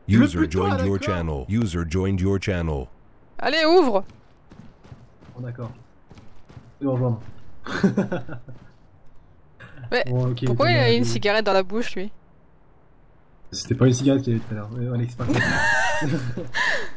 User joined your channel. User joined your channel. Allez, ouvre. Bon, d'accord. Je vais rejoindre. Mais Bon, ok, pourquoi il a une dommage. cigarette dans la bouche, lui? C'était pas une cigarette qu'il y avait tout à l'heure. Ouais, Alex, pas